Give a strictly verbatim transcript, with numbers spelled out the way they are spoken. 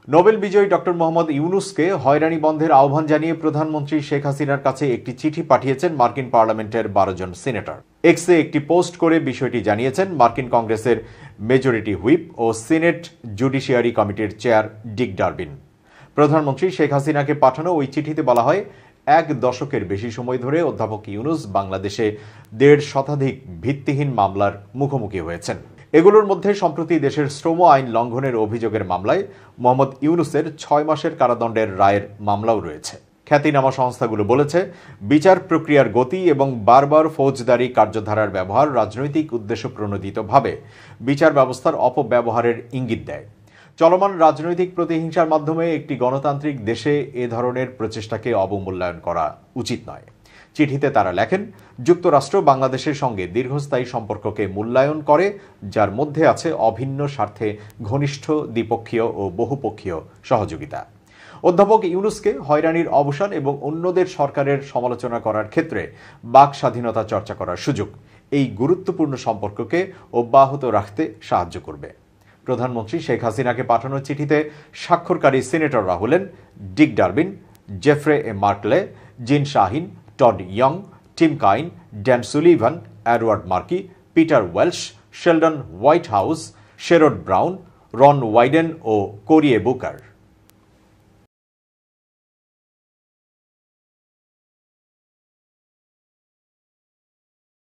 Nobel বিজয়ী doctor Mohammad ইউনুসকে হয়রানি বন্ধের আহ্বান জানিয়ে প্রধানমন্ত্রী শেখ হাসিনার কাছে একটি চিঠি পাঠিয়েছেন মার্কিন পার্লামেন্টের বারো জন সিনেটর। এক্সে একটি পোস্ট করে বিষয়টি জানিয়েছেন মার্কিন কংগ্রেসের মেজরিটি হুইপ ও সিনেট জুডিশিয়ারি কমিটির চেয়ার ড.ইউন। প্রধানমন্ত্রী শেখ হাসিনাকে পাঠানো ওই চিঠিতে বলা হয়, এক দশকের বেশি সময় ধরে অধ্যাপক ইউনুস বাংলাদেশে দেড় শতাধিক ভিত্তিহীন মামলার মুখোমুখি হয়েছেন। এগুলোর মধ্যে সম্প্রতি দেশের শ্রম আইন লঙ্ঘনের অভিযোগের মামলায় মোহাম্মদ ইউনুসের ছয় মাসের কারাদণ্ডের রায়ের মামলাও রয়েছে। খ্যাতিনামা সংস্থাগুলো বলেছে, বিচার প্রক্রিয়ার গতি এবং বারবার ফৌজদারি কার্যধারার ব্যবহার রাজনৈতিক উদ্দেশ্য প্রণোদিতভাবে বিচার ব্যবস্থার অপব্যবহারের ইঙ্গিত দেয়। চলমান রাজনৈতিক প্রতিহিংসার মাধ্যমে একটি গণতান্ত্রিক দেশে এ ধরনের প্রচেষ্টাকে অবমূল্যায়ন করা উচিত নয়। চিঠিতে তারা লেখেন, যুক্তরাষ্ট্র বাংলাদেশের সঙ্গে দীর্ঘস্থায়ী সম্পর্ককে মূল্যায়ন করে, যার মধ্যে আছে অভিন্ন স্বার্থে ঘনিষ্ঠ দ্বিপক্ষীয় ও বহুপক্ষীয় সহযোগিতা। অধ্যাপক ইউনুসকে হয়রানির অবসান এবং অন্যদের সরকারের সমালোচনা করার ক্ষেত্রে বাক স্বাধীনতা চর্চা করার সুযোগ এই গুরুত্বপূর্ণ সম্পর্ককে অব্যাহত রাখতে সাহায্য করবে। প্রধানমন্ত্রী শেখ হাসিনাকে পাঠানো চিঠিতে স্বাক্ষরকারী সিনেটররা হলেন ড.ইউন, Jeffrey A Merkley, Jeanne Shaheen, Durbin, Tim Kaine, Dan Sullivan, Edward Markey, Peter Welch, Sheldon Whitehouse, Sherrod Brown, Ron Wyden ও কোরিয়ে বুকার।